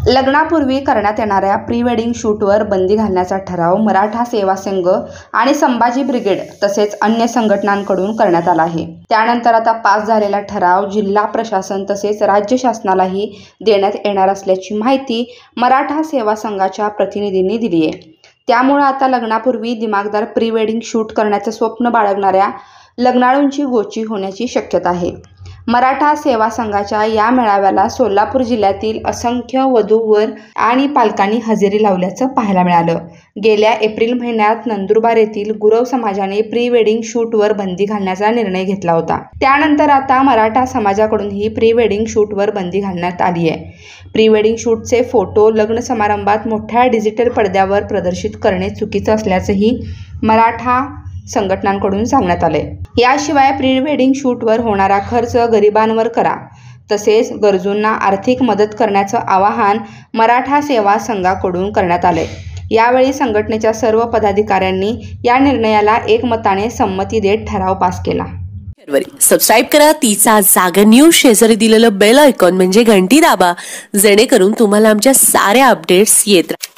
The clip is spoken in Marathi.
लग्नापूर्वी करण्यात येणाऱ्या प्री वेडिंग शूटवर बंदी घालण्याचा ठराव मराठा सेवा संघ आणि संभाजी ब्रिगेड तसेच अन्य संघटनांकडून करण्यात आला आहे। त्यानंतर आता पास झालेला ठराव जिल्हा प्रशासन तसेच राज्य शासनालाही देण्यात येणार असल्याची माहिती मराठा सेवा संघाच्या प्रतिनिधींनी दिली आहे। त्यामुळे आता लग्नापूर्वी दिमागदार प्री वेडिंग शूट करण्याचे स्वप्न बाळगणाऱ्या लग्नाळूंची गोची होण्याची शक्यता आहे। मराठा सेवा संघाच्या या मेळाव्याला सोलापूर जिल्ह्यातील असंख्य वधूवर आणि पालकांनी हजेरी लावल्याचं पाहायला मिळालं। गेल्या एप्रिल महिन्यात नंदुरबार येथील गुरव समाजाने प्री वेडिंग शूटवर बंदी घालण्याचा निर्णय घेतला होता। त्यानंतर आता मराठा समाजाकडूनही प्री वेडिंग शूटवर बंदी घालण्यात आली आहे। प्री वेडिंग शूटचे फोटो लग्न समारंभात मोठ्या डिजिटल पडद्यावर प्रदर्शित करणे चुकीचं असल्याचंही मराठा संघटनांकडून सांगण्यात आले। याशिवाय प्री वेडिंग शूटवर होणारा खर्च गरिबांवर करा तसेच गरजूंना आर्थिक मदत करण्याचं आवाहन मराठा सेवा संघाकडून करण्यात आले। यावेळी संघटनेच्या सर्व पदाधिकाऱ्यांनी या निर्णयाला एकमताने संमती देत ठराव पास केला। सबस्क्राइब करा तिचा जागर न्यूज, शेजारी दिलेलं बेल आयकॉन म्हणजे घंटी दाबा, जेणेकरून तुम्हाला आमच्या साऱ्या अपडेट्स येत राहतील।